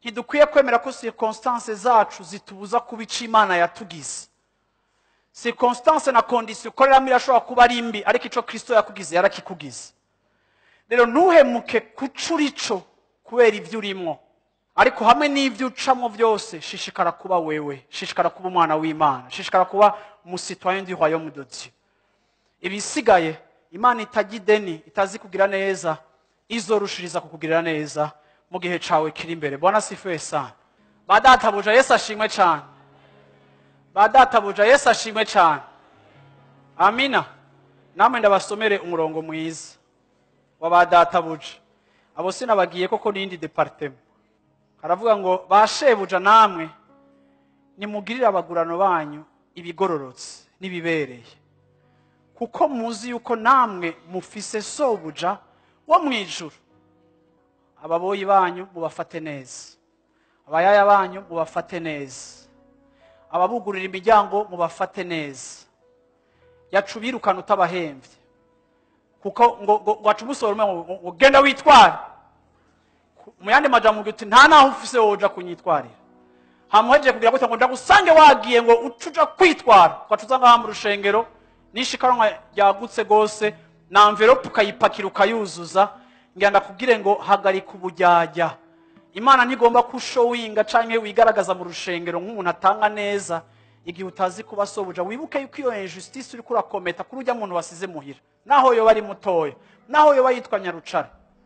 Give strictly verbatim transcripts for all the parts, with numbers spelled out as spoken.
ntidukwiye kwemera ko circonstances zacu zitubuza kuba ico Imana yatugize. Circonstance na condition ukoreramo irashobora kuba ari mbi, ariko ico Kristo yakugize yarakikugize. Rero ntuhemuke kucura ico kubera ivyo urimo, ariko hamwe n'ivyo ucamo vyose shishikara kuba wewe, shishikara kuba umwana w'Imana, shishikara kuba umusitoyen du royaume de Dieu. Ibisigaye Imana itagideni, itazi kugira neza, izorushiriza kukugirira neza mu gihe cawe kiri imbere. Bwana sifiwe sana. Badatabuja Yesu ashimwe cyane. Badatabuja Yesu ashimwe cyane. Amina. Namwe ndabasomere umurongo mwiza wa badatabuja. Abo sinabagiye koko n'indi departement. Haravuga ngo bashebuja namwe nimugirira abagurano banyu ibigororotse nibibereye, kuko muzi yuko namwe mufise sobuja wo mwijuru. Ababoyi banyu mubafate neza, abayaya banyu mubafate neza, ababugurira imiryango mubafate neza, yacubirukana utabahemvye, kuko ngo wacumusora ngo genda witware. Muyandi majambo uti nta naho ufise woja kunyitwarira. Hamuheje kugira gute ngo ndagusange wagiye ngo ucuja kwitwara, kwacuza ngaha mu rushengero nishikanwa ryagutse gose na envelope ukayipakira ukayuzuza, ngenda kubwire ngo hagarika ubujyajya. Imana ntigomba kushowinga canke wigaragaza mu rushengero nk'umuntu atanga neza igihe utazi kuba sobuja. Wibuke yuko iyo injustice uri kurakometa kuri ujya muntu wasize muhira, naho yo bari mutoya, naho yo bayitwa Nyarucara.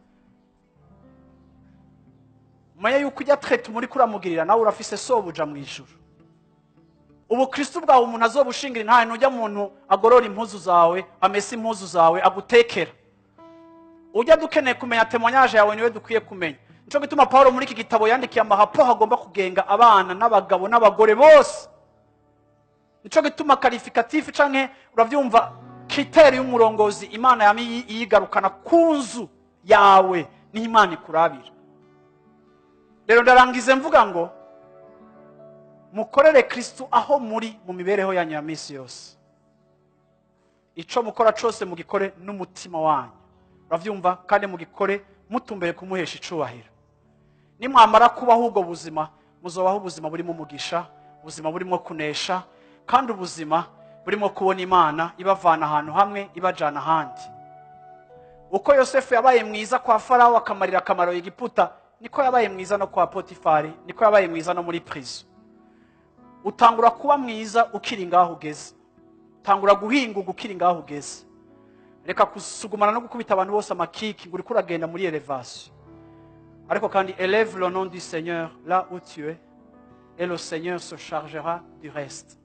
Maya yuko ujya traite muri kuramugirira nawe urafise sobuja mu ijuru. Ubu Kristo bwawe umuntu azobushingira ntahe nujya muntu agorora impuzu zawe, amese impuzu zawe, agutekera. Ujya dukeneye kumenya témoignage yawe niwe dukwiye kumenya. Nico gituma Paulo muri iki gitabo yandikiye amahapo hagomba kugenga abana n'abagabo n'abagore bose. Nico gituma qualificatif canke uravyumva critère y'umurongozi Imana yami yigarukana kunzu yawe ni Imana ikurabira. Rero ndarangize mvuga ngo mukorere Kristo aho muri mu mibereho yanyu ya misi yose. Ico mukora cose mugikore n'umutima wanyu, uravyumva, kandi mugikore mutumbere kumuhesha icubahiro. Nimwamara kubaho ubwo buzima muzobaho ubuzima burimo umugisha, ubuzima burimo kunesha, kandi ubuzima burimo kubona Imana ibavana ahantu hamwe ibajana ahandi. Uko Yosefu yabaye mwiza kwa Farao akamarira akamaro Egiputa, niko yabaye mwiza no kwa Potifari, niko yabaye mwiza no muri prison. Utangura kuba mwiza ukiri ngaho ugeze, utangura guhinguka ukiri ngaho ugeze. Reka kusugumana no gukubita abantu bose amakiki nguri kuragenda muri elevation, ariko kandi élève le nom du Seigneur là où tu es et le Seigneur se chargera du reste.